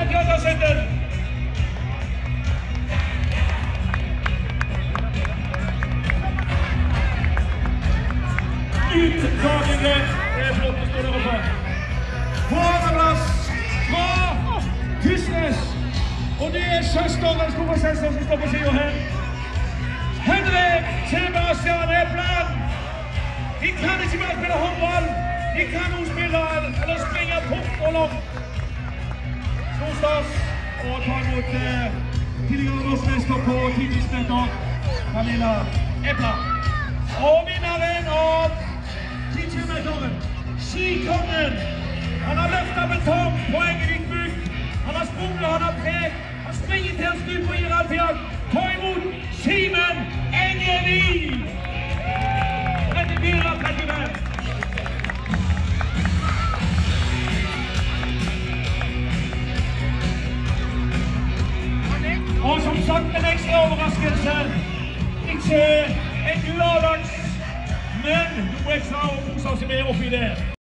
38-17. Uttagende. Det er flott å stå der oppe. På andreplass fra Tysnes. Og det er søsteren, store søster som står på siden her. Henrik Sebastian Epland. De kan ikke bare spille håndball. De kan også spille eller springe fort og langt. Stor stas og ta imot tidligere norskmester på 10 000 meter, Camilla Epland. Og vinneren av 10 km-meteren, skikongen. Han har løftet betong på Engelvik bygg. Han har sprunget, han har prekt. Han springer til en stup på Iralfjord. Ta imot Simen Engelvik! 34-35. Og som sagt, en ekstra overraskelse. Ikke en glad dans, men noe ekstra å kose oss med oppi det.